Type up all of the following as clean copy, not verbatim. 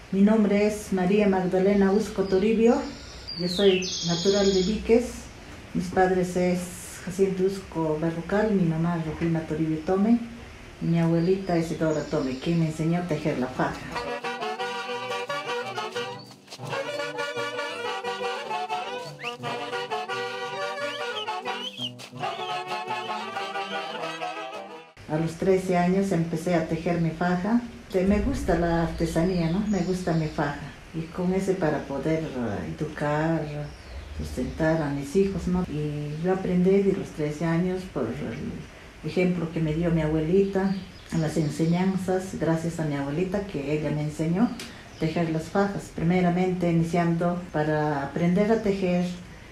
Mi nombre es María Magdalena Usco Toribio. Yo soy natural de Viques. Mis padres es Jacinto Usco Berrocal, mi mamá Rufina Toribio Tome y mi abuelita Isidora Tome, quien me enseñó a tejer la faja. A los 13 años empecé a tejer mi faja. Me gusta la artesanía, ¿no? Me gusta mi faja. Y con ese para poder educar, sustentar a mis hijos, ¿no? Y yo aprendí de los 13 años por el ejemplo que me dio mi abuelita, las enseñanzas, gracias a mi abuelita que ella me enseñó a tejer las fajas. Primeramente iniciando para aprender a tejer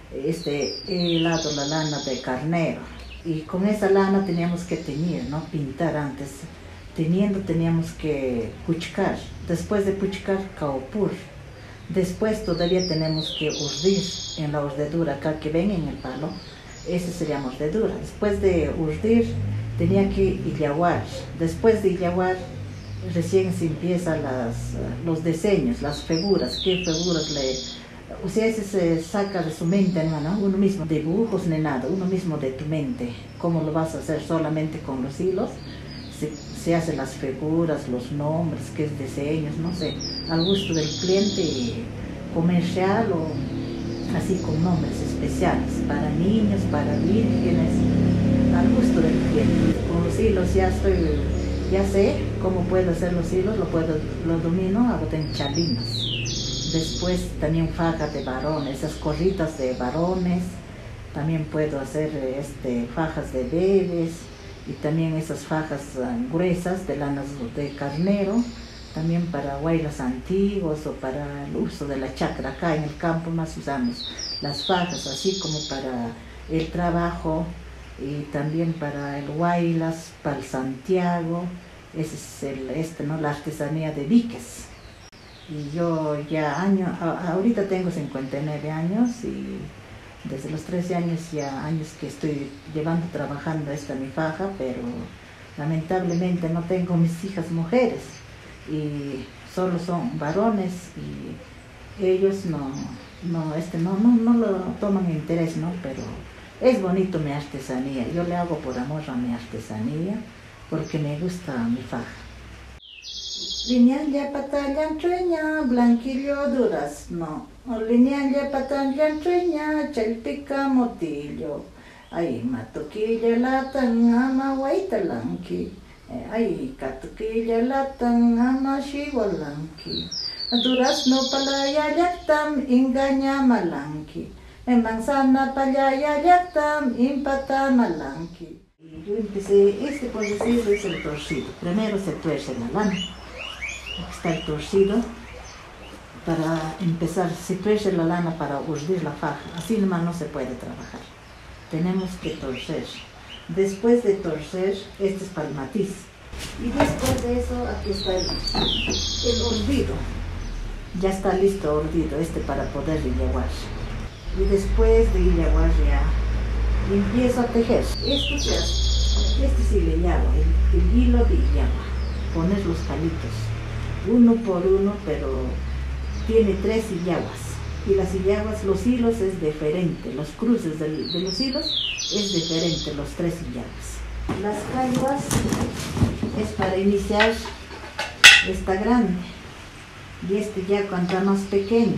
la lana de carnero. Y con esa lana teníamos que teñir, ¿no? Pintar antes. Teniendo teníamos que puchcar. Después de puchcar, caupur. Después todavía tenemos que urdir en la urdedura, acá que ven en el palo. Esa sería mordedura. Después de urdir, tenía que hilaguar. Después de hilaguar, recién se empiezan los diseños, las figuras. ¿Qué figuras le...? O sea, ese se saca de su mente, ¿no? Uno mismo, dibujos ni nada, uno mismo de tu mente. ¿Cómo lo vas a hacer solamente con los hilos? Se hacen las figuras, los nombres, qué es diseños, no sé, al gusto del cliente comercial o así con nombres especiales, para niños, para vírgenes, al gusto del cliente. Con los hilos ya sé cómo puedo hacer los hilos, lo domino, hago chalinas. Después también fajas de varones, esas corritas de varones, también puedo hacer fajas de bebés y también esas fajas gruesas de lanas de carnero, también para huaylas antiguos o para el uso de la chacra. Acá en el campo más usamos las fajas, así como para el trabajo y también para el huaylas, para el Santiago. Ese es ¿no? La artesanía de Viques. Y yo ya ahorita tengo 59 años y desde los 13 años ya años que estoy trabajando mi faja, pero lamentablemente no tengo mis hijas mujeres y solo son varones y ellos no lo toman interés, ¿no? Pero es bonito mi artesanía, yo le hago por amor a mi artesanía porque me gusta mi faja. Lineal patallan treña, blanquillo durazno. Lineal patallan treña, chelpica motillo. Ay, matuquilla latan ama huaytalanqui. Ay, catuquilla latan ama xihualanqui. Durazno palaya yactam engaña malanqui. En manzana palaya yactam impata malanqui. Y yo empecé, por decirlo, es el torcido. Primero se tuerce la lana. Aquí está el torcido. Para empezar, se tuerce la lana para urdir la faja. Así nomás no se puede trabajar. Tenemos que torcer. Después de torcer, es para el matiz. Y después de eso, aquí está el urdido. Ya está listo urdido, para poder hilaguar. Y después de hilaguar ya empiezo a tejer. Esto se hace. Sí le llamo, el hilo de llama. Poner los palitos. Uno por uno, pero tiene 3 hilaguas. Y las hilaguas, los hilos es diferente, los cruces de los hilos es diferente, los 3 hilaguas. Las caiguas es para iniciar esta grande y ya cuando está más pequeño.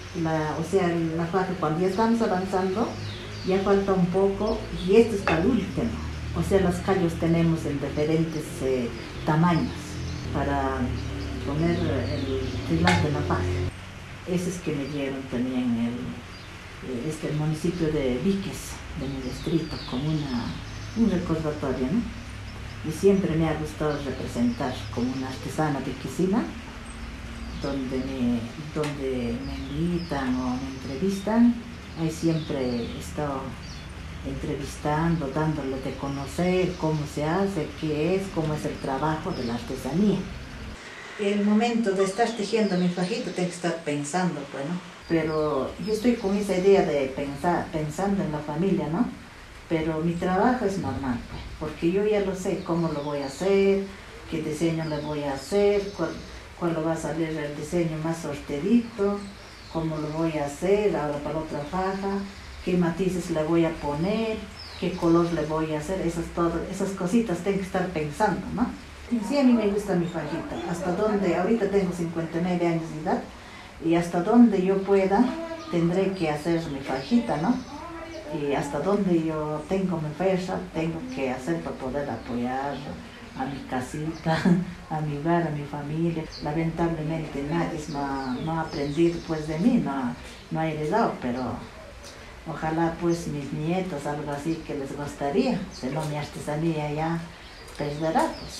La faja cuando ya estamos avanzando, ya falta un poco y es para el último. Los callos tenemos en diferentes tamaños para poner el tilán de la faja. Ese es que me dieron también el municipio de Viques, de mi distrito, como un recordatorio, ¿no? Y siempre me ha gustado representar como una artesana viquesina, donde me invitan o me entrevistan, ahí siempre he estado entrevistando, dándole de conocer cómo se hace, qué es, cómo es el trabajo de la artesanía. El momento de estar tejiendo mi fajita tengo que estar pensando, pues, ¿no? Pero yo estoy con esa idea de pensando en la familia, ¿no? Pero mi trabajo es normal, pues, porque yo ya lo sé cómo lo voy a hacer, qué diseño le voy a hacer, cuál va a salir el diseño más sortidito, cómo lo voy a hacer ahora para otra faja, qué matices le voy a poner, qué color le voy a hacer, esas cositas tengo que estar pensando, ¿no? Y sí, a mí me gusta mi fajita, hasta donde, ahorita tengo 59 años de edad, y hasta donde yo pueda, tendré que hacer mi fajita, ¿no? Y hasta donde yo tengo mi fuerza, tengo que hacer para poder apoyar a mi casita, a mi hogar, a mi familia. Lamentablemente nadie no ha aprendido pues de mí, no ha heredado, pero ojalá pues mis nietos, algo así que les gustaría, si no mi artesanía ya perderá pues.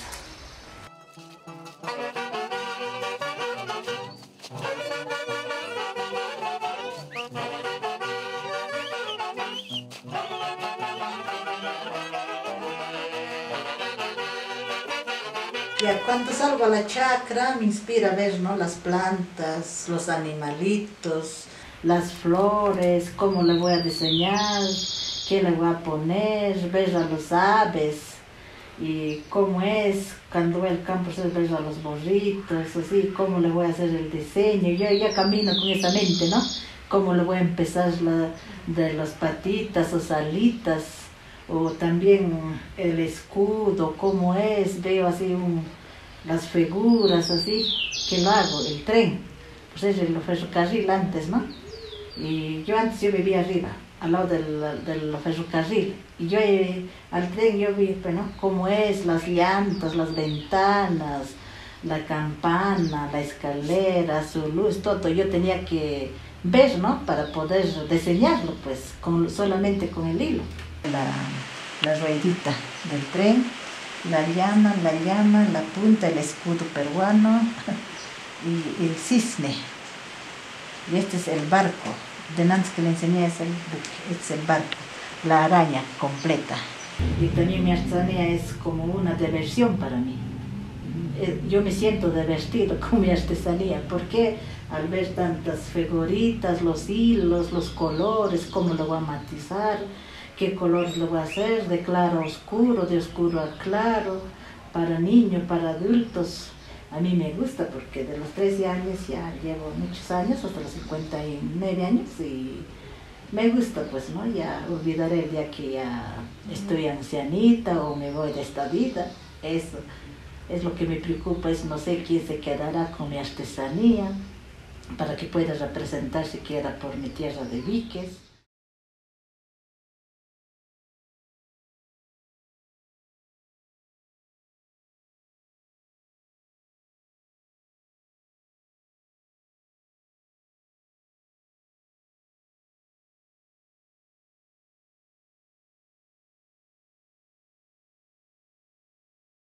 Ya cuando salgo a la chacra me inspira a ver, ¿no?, las plantas, los animalitos, las flores, cómo le voy a diseñar, qué le voy a poner, ver a los aves y cómo es cuando voy al campo, ver a los borritos, así, cómo le voy a hacer el diseño. Yo ya camino con esa mente, ¿no? Cómo le voy a empezar de las patitas o alitas, o también el escudo, cómo es, veo así las figuras así, que lo hago, el tren, pues es el ferrocarril antes, ¿no? Y yo vivía arriba, al lado del ferrocarril, y yo al tren yo vi, ¿no?, cómo es, las llantas, las ventanas, la campana, la escalera, su luz, todo, yo tenía que ver, ¿no?, para poder diseñarlo, pues, solamente con el hilo. La ruedita del tren, la llama, la punta, el escudo peruano y el cisne. Y este es el barco. De antes que le enseñé es el buque, este es el barco, la araña completa. Y también mi artesanía es como una diversión para mí. Yo me siento divertido con mi artesanía, porque al ver tantas figuritas, los hilos, los colores, cómo lo voy a matizar, qué colores le voy a hacer, de claro a oscuro, de oscuro a claro, para niños, para adultos. A mí me gusta porque de los 13 años ya llevo muchos años, hasta los 59 años, y me gusta pues, ¿no? Ya olvidaré el día que ya estoy ancianita o me voy de esta vida. Eso es lo que me preocupa, es no sé quién se quedará con mi artesanía para que pueda representar siquiera por mi tierra de Viques.